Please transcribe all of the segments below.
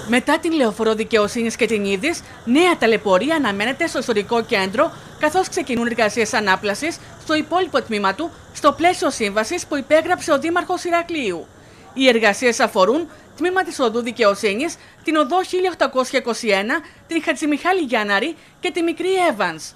Μετά την Λεωφορείο Δικαιοσύνης και την Ίδης, νέα ταλαιπωρία αναμένεται στο ιστορικό κέντρο, καθώς ξεκινούν εργασίες ανάπλασης στο υπόλοιπο τμήμα του, στο πλαίσιο σύμβασης που υπέγραψε ο Δήμαρχος Ηρακλείου. Οι εργασίες αφορούν τμήμα της Οδού Δικαιοσύνης, την Οδό 1821, την Χατζημιχάλη Γιάνναρη και τη Μικρή Εύανς.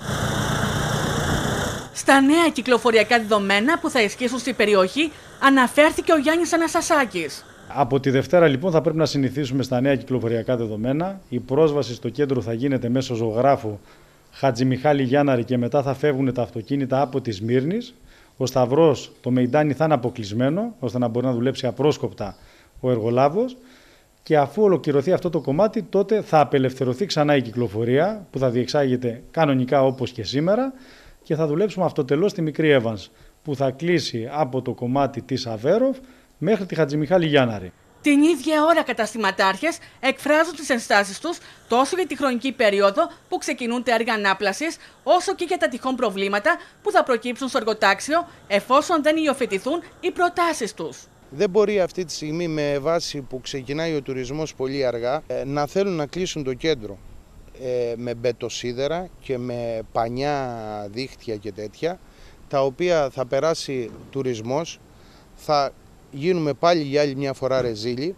Στα νέα κυκλοφοριακά δεδομένα που θα ισχύσουν στην περιοχή, αναφέρθηκε ο Γιάννης Αναστασάκης. Από τη Δευτέρα λοιπόν θα πρέπει να συνηθίσουμε στα νέα κυκλοφοριακά δεδομένα. Η πρόσβαση στο κέντρο θα γίνεται μέσω ζωγράφου Χατζημιχάλη Γιάνναρη και μετά θα φεύγουν τα αυτοκίνητα από τη Σμύρνης. Ο Σταυρός, το Μεϊντάνι θα είναι αποκλεισμένο, ώστε να μπορεί να δουλέψει απρόσκοπτα ο εργολάβος. Και αφού ολοκληρωθεί αυτό το κομμάτι, τότε θα απελευθερωθεί ξανά η κυκλοφορία που θα διεξάγεται κανονικά όπως και σήμερα και θα δουλέψουμε αυτοτελώς στη Μικρή Εύανς που θα κλείσει από το κομμάτι της Αβέροφ μέχρι τη Χατζημιχάλη Γιάνναρη. Την ίδια ώρα καταστηματάρχες εκφράζουν τις ενστάσεις τους τόσο για τη χρονική περίοδο που ξεκινούν τα έργα ανάπλασης, όσο και για τα τυχόν προβλήματα που θα προκύψουν στο εργοτάξιο εφόσον δεν υιοθετηθούν οι προτάσεις τους. Δεν μπορεί αυτή τη στιγμή με βάση που ξεκινάει ο τουρισμός πολύ αργά να θέλουν να κλείσουν το κέντρο με μπετοσίδερα και με πανιά δίχτυα και τέτοια, τα οποία θα περάσει τουρισμός, θα γίνουμε πάλι για άλλη μια φορά ρεζίλοι.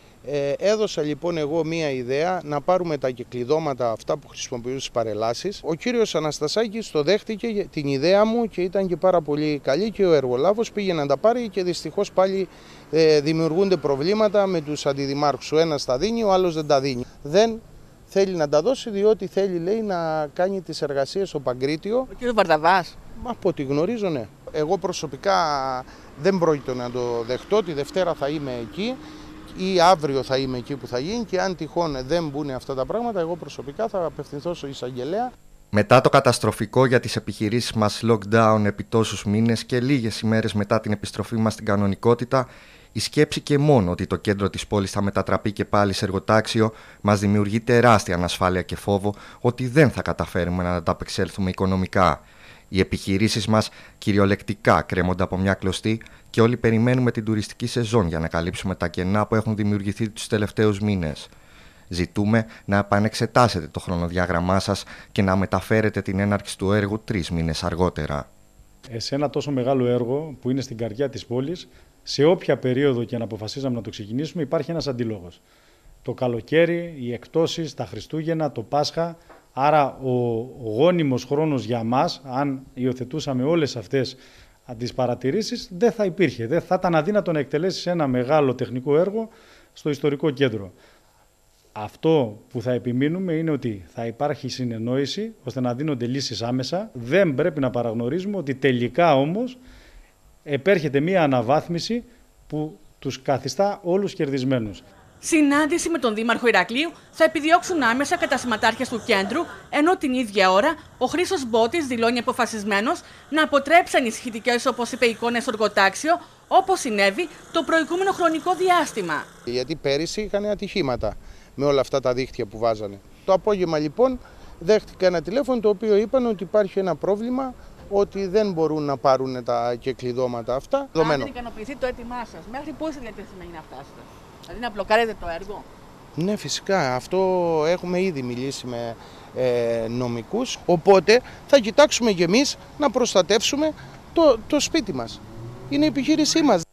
Έδωσα λοιπόν εγώ μία ιδέα να πάρουμε τα κεκλειδώματα αυτά που χρησιμοποιούν στις παρελάσεις. Ο κύριος Αναστασάκης το δέχτηκε την ιδέα μου και ήταν και πάρα πολύ καλή και ο εργολάβος πήγε να τα πάρει και δυστυχώς πάλι δημιουργούνται προβλήματα με τους αντιδημάρχους. Ο ένας τα δίνει, ο άλλος δεν τα δίνει. Δεν θέλει να τα δώσει διότι θέλει, λέει, να κάνει τις εργασίες στο Παγκρίτιο. Ο κύριος Βαρδαβάς. Από ό,τι γνωρίζω, ναι. Εγώ προσωπικά δεν πρόκειται να το δεχτώ. Τη Δευτέρα θα είμαι εκεί ή αύριο θα είμαι εκεί που θα γίνει και αν τυχόν δεν μπουν αυτά τα πράγματα, εγώ προσωπικά θα απευθυνθώ στο εισαγγελέα. Μετά το καταστροφικό για τις επιχειρήσεις μας lockdown επί τόσους μήνες και λίγες ημέρες μετά την επιστροφή μας στην κανονικότητα, η σκέψη και μόνο ότι το κέντρο της πόλης θα μετατραπεί και πάλι σε εργοτάξιο μας δημιουργεί τεράστια ανασφάλεια και φόβο ότι δεν θα καταφέρουμε να ανταπεξέλθουμε οικονομικά. Οι επιχειρήσεις μας κυριολεκτικά κρέμονται από μια κλωστή και όλοι περιμένουμε την τουριστική σεζόν για να καλύψουμε τα κενά που έχουν δημιουργηθεί τους τελευταίους μήνες. Ζητούμε να επανεξετάσετε το χρονοδιάγραμμά σας και να μεταφέρετε την έναρξη του έργου 3 μήνες αργότερα. Σε ένα τόσο μεγάλο έργο που είναι στην καρδιά της πόλης, σε όποια περίοδο και να αποφασίζαμε να το ξεκινήσουμε, υπάρχει ένας αντίλογος. Το καλοκαίρι, οι εκτόσεις, τα Χριστούγεννα, το Πάσχα. Άρα ο γόνιμος χρόνος για μας, αν υιοθετούσαμε όλες αυτές τις παρατηρήσεις, δεν θα υπήρχε. Δεν θα ήταν αδύνατο να εκτελέσεις ένα μεγάλο τεχνικό έργο στο ιστορικό κέντρο. Αυτό που θα επιμείνουμε είναι ότι θα υπάρχει συνεννόηση ώστε να δίνονται λύσεις άμεσα. Δεν πρέπει να παραγνωρίζουμε ότι τελικά όμως επέρχεται μία αναβάθμιση που τους καθιστά όλους κερδισμένους. Συνάντηση με τον Δήμαρχο Ηρακλείου θα επιδιώξουν άμεσα καταστηματάρχες του κέντρου, ενώ την ίδια ώρα ο Χρήστος Μπότης δηλώνει αποφασισμένος να αποτρέψει ανησυχητικές, όπως είπε, εικόνες στο εργοτάξιο, όπως συνέβη το προηγούμενο χρονικό διάστημα. Γιατί πέρυσι είχαν ατυχήματα με όλα αυτά τα δίχτυα που βάζανε. Το απόγευμα λοιπόν δέχτηκα ένα τηλέφωνο το οποίο είπαν ότι υπάρχει ένα πρόβλημα, ότι δεν μπορούν να πάρουν τα κεκλειδώματα αυτά. Αν δεν ικανοποιηθεί το έτοιμά σας, μέχρι πού είστε διατεθειμένοι να φτάσετε? Δηλαδή να μπλοκάρετε το έργο? Ναι, φυσικά. Αυτό έχουμε ήδη μιλήσει με νομικούς. Οπότε θα κοιτάξουμε κι εμείς να προστατεύσουμε το σπίτι μας. Είναι η επιχείρησή μας.